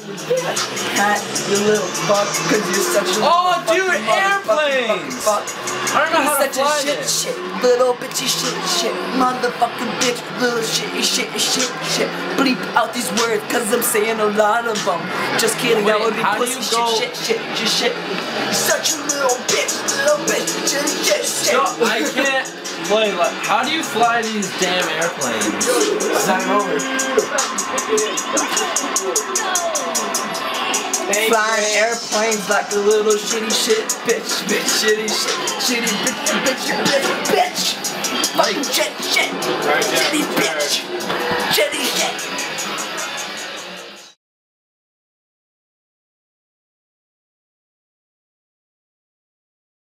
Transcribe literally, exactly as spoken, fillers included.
Cat, you little fuck, cause you're such a Oh, fucking dude, airplanes! Fuck. I don't know how to Such a fly shit, this. shit, little bitchy shit, shit, motherfucking bitch, little shit, shit, shit, shit. Bleep out these words, cause I'm saying a lot of them. Just kidding, Wait, I would be how do pussy you go- shit, shit, shit, shit, shit. Such a little bitch, little bitch, shit, shit, shit. No, I can't play like. How do you fly these damn airplanes? Sign over. Flying airplanes like a little shitty shit, bitch, bitch, shitty shit, shitty bitch, bitch, bitch, bitch, Like shit, shit.